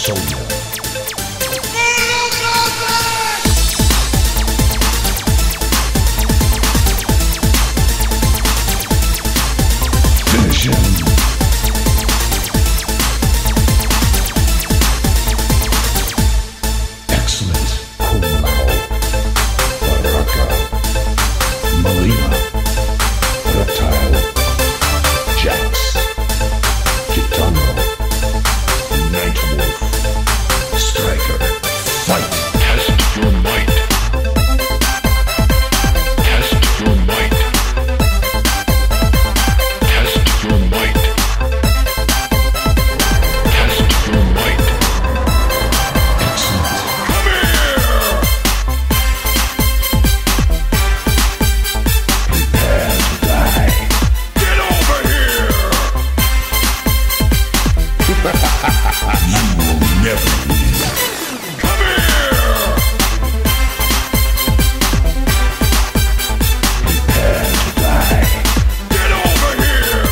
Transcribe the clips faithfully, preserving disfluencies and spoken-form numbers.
Sonya. Finish him. Excellent. Kung Lao. Baraka. Melina. Reptile. Jax. Kitano. Nightwolf. Striker. Fight. Test your might. Test your might. Test your might. Test your might. Excellent. Come here! Prepare to die. Get over here! You will never win. Come here! Prepare to die. Get over here!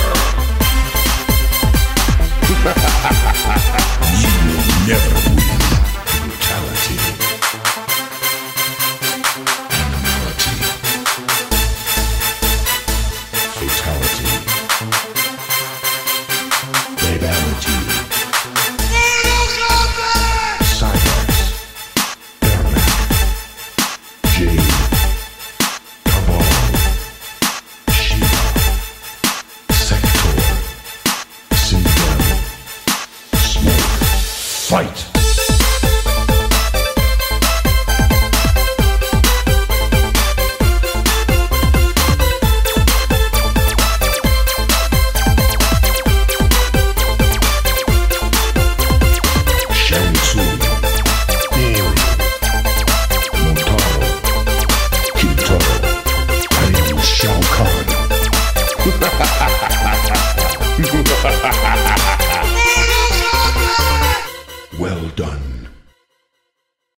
You will never win. Brutality. Animality. Fatality. Babality. Cyrax. Ermac. Jade. Cabal. Shiva. Sector. Sindel. Smoke. Fight. Shang Tsung. Ori. Motaro. Kitaro. I am Shao Kahn. Well done.